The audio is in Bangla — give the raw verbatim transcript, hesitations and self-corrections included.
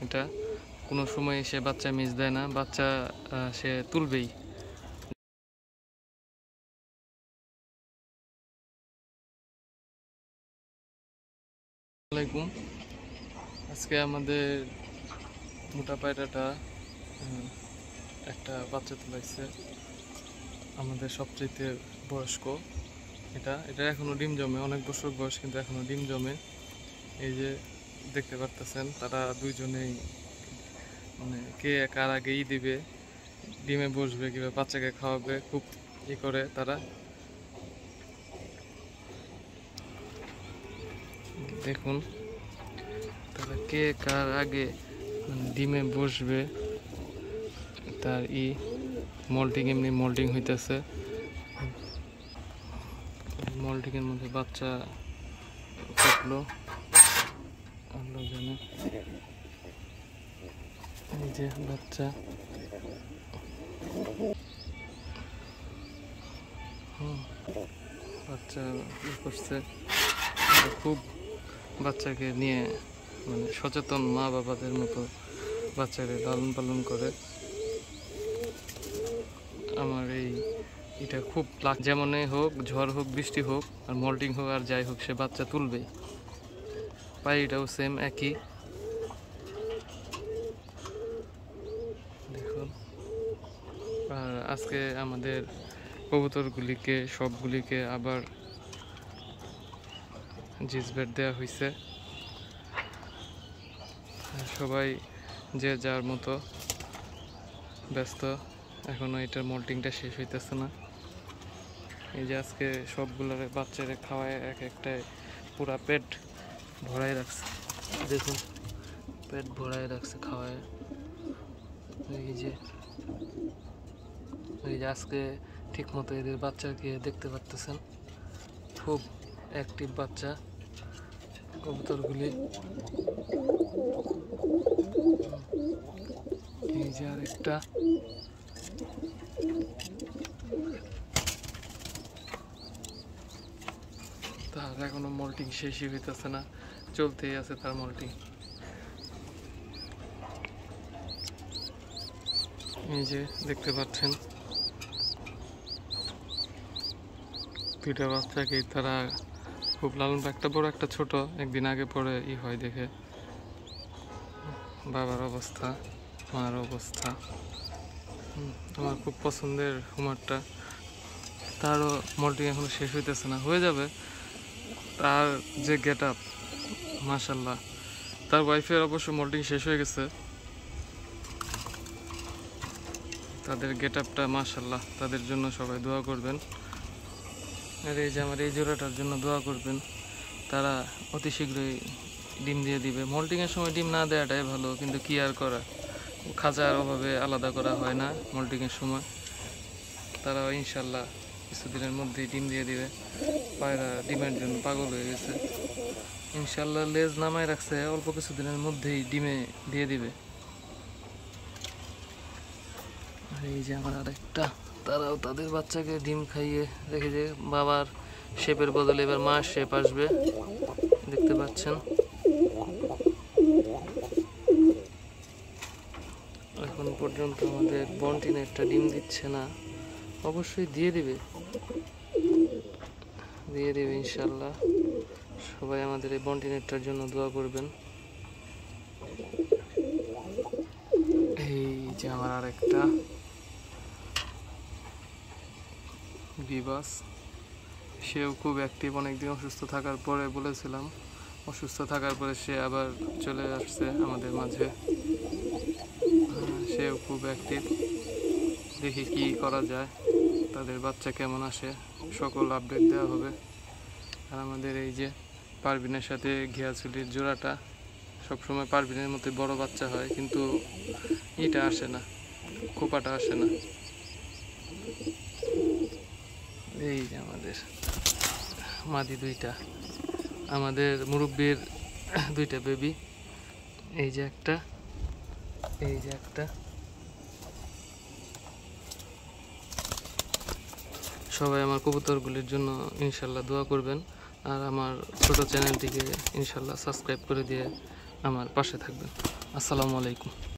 এটা কোনো সময় সে বাচ্চা মিস দেয় না, বাচ্চা সে তুলবেই। আসসালামু আলাইকুম। আজকে আমাদের মোটা পায়রাটা একটা বাচ্চা তুলাইছে, আমাদের সবচেয়ে বয়স্ক। এটা এটা এখনো ডিম জমে, অনেক বছর বয়স কিন্তু এখনো ডিম জমে। এই যে দেখতে পারতেছেন, তারা দুইজনেই মানে কে কার আগেই দিবে, ডিমে বসবে, কিংবা বাচ্চাকে খাওয়াবে, খুব ই করে তারা। দেখুন তারা কে কার আগে ডিমে বসবে, তার ই মল্টিং এমনি মল্টিং হইতেছে। মল্টিং এর মধ্যে বাচ্চা ফুটলো, আল্লাহ জানে। এই যে বাচ্চা, হুম বাচ্চা ই করছে। খুব বাচ্চাকে নিয়ে মানে সচেতন মা বাবাদের মতো বাচ্চাকে লালন পালন করে। আমার এই এটা খুব লাগ, যেমনই হোক, ঝড় হোক, বৃষ্টি হোক, আর মল্টিং হোক, আর যাই হোক, সে বাচ্চা তুলবেই। পায়রাটাও সেম একই। দেখুন, আর আজকে আমাদের কবুতরগুলিকে সবগুলিকে আবার জিসবেট দেওয়া হয়েছে। সবাই যে যার মতো ব্যস্ত, এখনো এটার মল্টিংটা শেষ হইতেছে না। এই যে আজকে সবগুলোর বাচ্চারা খাওয়ায় এক একটায় পুরা পেট ভরাই রাখছে। দেখুন, পেট ভরাই রাখছে খাওয়ায়। এই যে এই যে আজকে ঠিক মতো এদের বাচ্চাকে দেখতে পারতেছেন, খুব অ্যাক্টিভ বাচ্চা কবুতরগুলি। এই যে আরেকটা, তার এখনো মল্টিং শেষই হইতেছে না, চলতেই আছে তার মল্টিং। এই যে দেখতে পাচ্ছেন, দুইটা বাচ্চাকে তারা খুব লালন, একটা বড় একটা ছোট, একদিন আগে পরে ই হয় দেখে। বাবার অবস্থা, মার অবস্থা। আমার খুব পছন্দের হুমারটা, তারও মল্টিং এখনো শেষ হইতেছে না, হয়ে যাবে। তার যে গেট আপ, মাশাল্লাহ। তার ওয়াইফের অবশ্য মল্টিং শেষ হয়ে গেছে, তাদের গেট আপটা মাশাল্লাহ। তাদের জন্য সবাই দোয়া করবেন, আর এই যে আমার এই জোড়াটার জন্য দোয়া করবেন। তারা অতি শীঘ্রই ডিম দিয়ে দিবে। মল্টিংয়ের সময় ডিম না দেওয়াটাই ভালো, কিন্তু কি আর করা, খাঁচার অভাবে আলাদা করা হয় না মল্টিংয়ের সময়। তারা ইনশাল্লাহ কিছুদিনের মধ্যেই ডিম দিয়ে দিবে। পায়রা ডিমের জন্য পাগল হয়ে গেছে, ইনশাল্লাহ লেজ নামায় রাখছে, অল্প কিছুদিনের মধ্যেই ডিমে দিয়ে দিবে। আর এই যে আমার আরেকটা, তারাও তাদের বাচ্চাকে ডিম খাইয়ে রেখে, যে বাবার শেপের বদলে এবার মার শেপ আসবে, দেখতে পাচ্ছেন। এখন পর্যন্ত আমাদের বন্টিন একটা ডিম দিচ্ছে না, অবশ্যই দিয়ে দিবে, দিয়ে দিবে ইনশাল্লাহ। সবাই আমাদের এই বন্টিনেটটার জন্য দোয়া করবেন। এই যে আমার আরেকটা বিবাস, সেও খুব অ্যাক্টিভ। অনেকদিন অসুস্থ থাকার পরে, বলেছিলাম অসুস্থ থাকার পরে সে আবার চলে আসছে আমাদের মাঝে। সেও খুব অ্যাক্টিভ। দেখি কি করা যায়, তাদের বাচ্চা কেমন আসে, সকল আপডেট দেওয়া হবে। আর আমাদের এই যে পারভিনের সাথে ঘিয়াচুলির জোড়াটা, সবসময় পারভিনের মতো বড় বাচ্চা হয়, কিন্তু ইটা আসে না, খোপাটা আসে না। এই যে আমাদের মাদি দুইটা, আমাদের মুরব্বির দুইটা বেবি। এই যে একটা, এই যে একটা। সবাই আমার কবুতরগুলির জন্য ইনশাল্লাহ দোয়া করবেন, আর আমার ছোট চ্যানেলটিকে ইনশাল্লাহ সাবস্ক্রাইব করে দিয়ে আমার পাশে থাকবেন। আসসালামু আলাইকুম।